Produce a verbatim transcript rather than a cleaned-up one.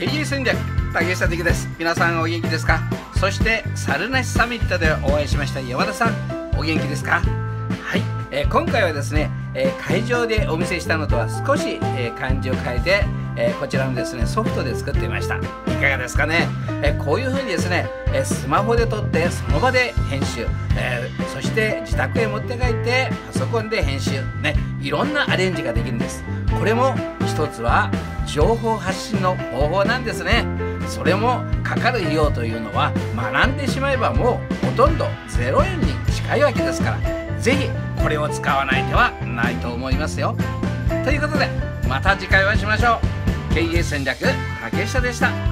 経営戦略竹下的です。皆さんお元気ですか？そして猿なしサミットでお会いしました山田さん、お元気ですか？はい、えー、今回はですね、えー、会場でお見せしたのとは少し、えー、漢字を変えて、えー、こちらのですねソフトで作ってみました。いかがですかね？えー、こういうふうにですね、えー、スマホで撮ってその場で編集、えー、そして自宅へ持って帰ってパソコンで編集ね、いろんなアレンジができるんです。これも一つは情報発信の方法なんですね。それもかかる費用というのは学んでしまえばもうほとんどゼロえんに近いわけですから、ぜひこれを使わない手はないと思いますよ。ということでまた次回お会いしましょう。経営戦略竹下でした。